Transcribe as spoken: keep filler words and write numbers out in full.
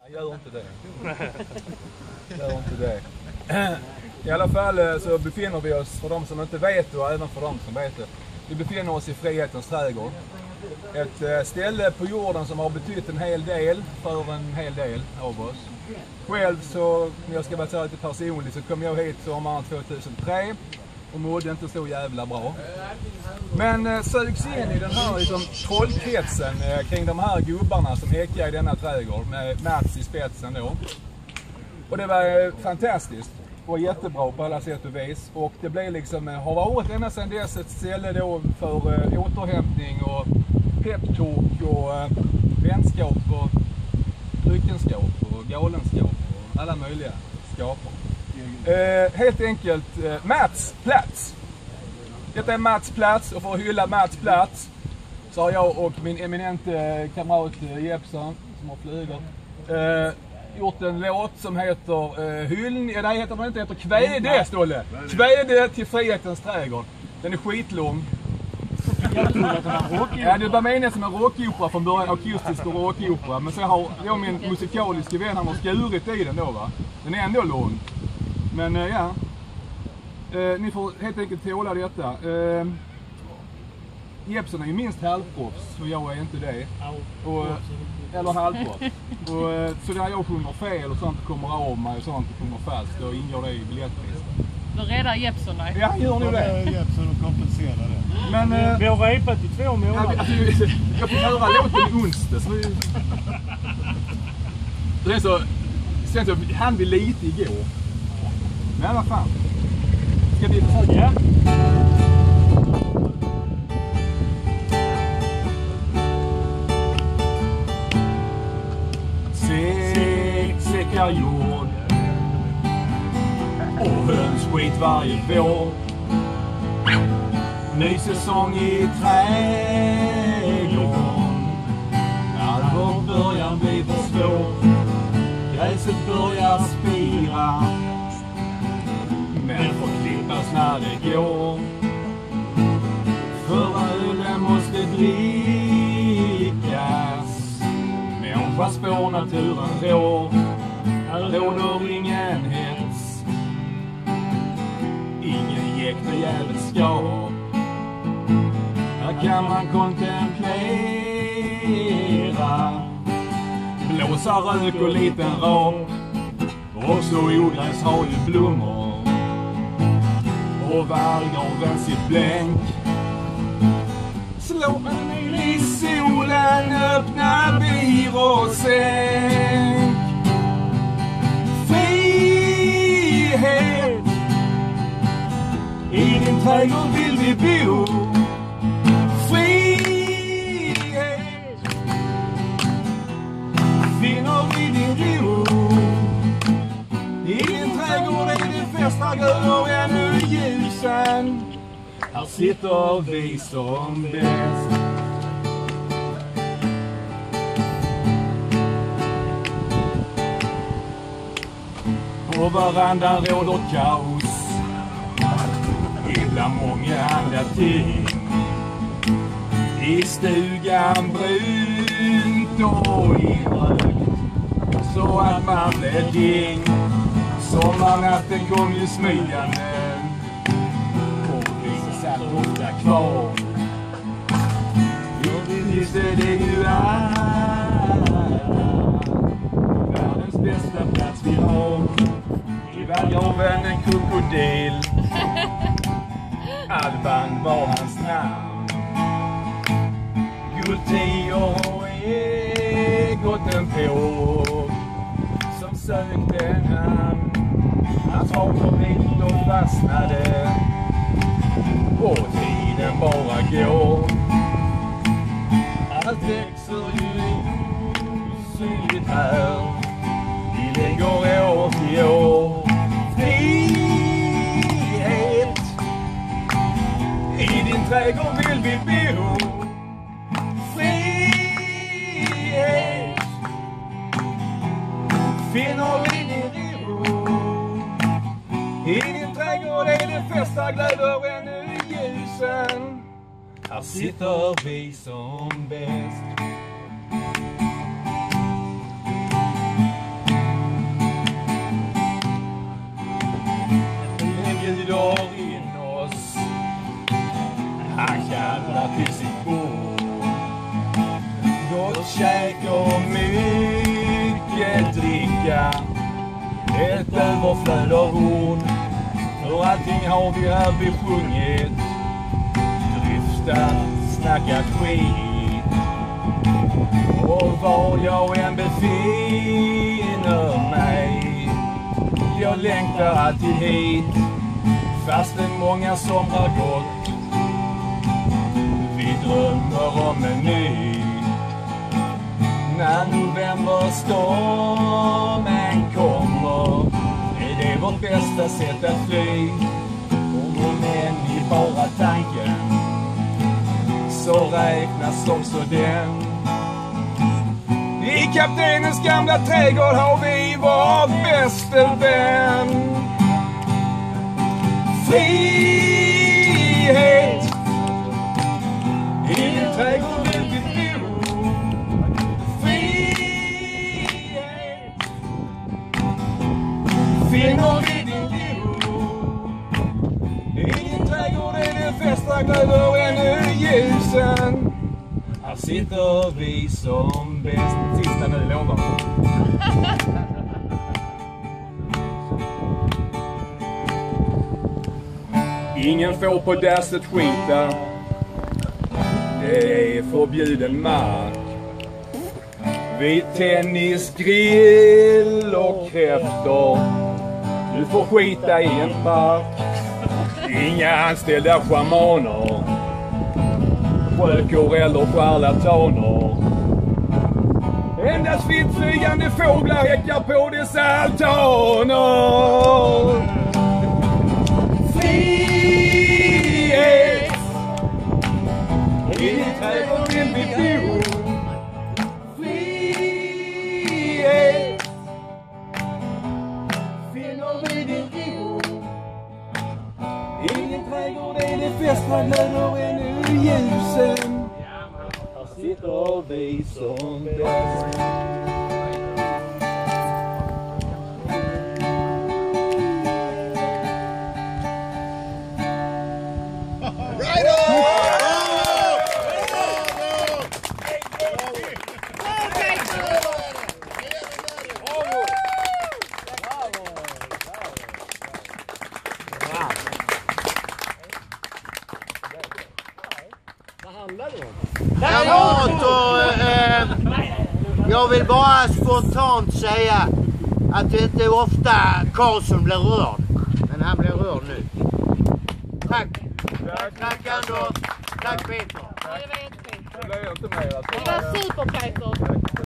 Gör inte det. Gör inte det. I alla fall så befinner vi oss, för de som inte vet och även för de som vet det, vi befinner oss i Frihetens trädgård. Ett ställe på jorden som har betytt en hel del för en hel del av oss. Själv så, om jag ska vara så lite personlig, så kom jag hit sommaren tvåtusentre och mådde inte så jävla bra. Men eh, sögs in i den här liksom, trollkretsen eh, kring de här gubbarna som häckar i denna trädgård med Mats i spetsen då. Och det var eh, fantastiskt och jättebra på alla sätt och vis. Och det blev liksom, eh, har varit ända sedan dess ett ställe då för eh, återhämtning och peptalk och eh, vänskap och dryckenskap och galenskap och alla möjliga skaper. Eh, helt enkelt eh, Mats plats. Detta är Mats plats, och för att hylla Mats plats så har jag och min eminente kamrat eh, Jeppsson som har flugor eh, gjort en låt som heter eh, Hyllning, ja, nej heter den inte, heter Kväde, Stolle. Kväde till Frihetens trädgård. Den är skitlång. Ja, det var meningen som en rockopera från början, akustisk och rockopera, men så har jag min musikaliska vän, han har skurit i den då va. Den är ändå lång. Men äh, ja, äh, ni får helt enkelt tåla detta. Äh, Jeppsson är ju minst halvproffs och jag är inte det. Och, eller halvproffs. Och, äh, så när jag sjunger fel och sånt kommer av mig och sånt kommer fast, då ingår det i biljettpriset. Då räddar Jeppsson dig? Ja, gör nog det. Jeppsson och kompenserar det. Men, äh, vi har repat i två månader. Ja, jag fick höra låten i onsdag. Så det är så, sen så hann vi lite igår. Men vad fan. Ska vi försöka? Ja. Säck, säckar jord och hönsskit varje vår. Ny säsong i trädgården. Allvar börjar bli för svårt. Gräset börjar spira, men får klippas när det går. Förra ölen måste drickas. Människa spår naturen rår. Här råder ingen hets, ingen jäkt och jävelskap. Här kan man kontemplera. Blåsa rök och liten rap. Och så ogräs har ju blommor. Och vallgraven sitt blänk. Slå ner i solen, öppna bir och sänk. Frihet, i din trädgård vill vi bo. Frihet, finner vi din ro. I din trädgård är det festa grödor ännu ljusen. Här sitter vi som bäst. På varandan råder kaos. Ibland många andra ting. I stugan brunt och inrökt, så att man blir ding. Sommarnatten kom ju smygande, och vi satt ofta kvar. Visst är det ju alla, världens bästa plats vi har. I vallgraven en krokodil, Alban var hans namn. Gulltior är gotten på, som sökte en hamn. Hans havrevin och fastnade, och tiden bara går. Allt växer ju osynligt här. Vi lägger år till år. Frihet, i din trädgård vill vi bo. Frihet, finner vi din ro. I din trädgård är det festa glöder ännu ljusen. Här sitter vi som bäst. överflöd av ord. För allting har vi här besjungit, dryftat, snackat skit. Och var jag än befinner mig, jag längtar alltid hit. Fastän många somrar gått, vi drömmer om en ny. När novemberstormen kommer är det vårt bästa sätt att fly. Och men i bara tanken så räknas också den. I kaptenens gamla trädgård har vi vår bästa vän. Frihet i din trädgård vill vi bo. Frihet finner vi din ro. I din trädgård är det festa glöder ännu ljusen. Här sitter vi som bäst. Sista nu, lovar. Ingen får på dasset skita. Det är förbjuden mark. Vid tennis, grill och kräftor. Du får skita i en park. Inga anställda schamaner, sjökor eller charlataner. Endast frittflygande fåglar häckar på dessa altaner. Frihet i din trädgård vill vi bo. Frihet finner vi din ro. I din trädgård är det festa glöder ännu ljusen. Här sitter vi som bäst. Kamrater, eh, jag vill bara spontant säga att det inte är ofta Karlsson blir rörd, men han blir rörd nu. Tack. Tack Anders. Tack Peter. Ja, det var jättefint. Det blir inte mer. Det var super Peter.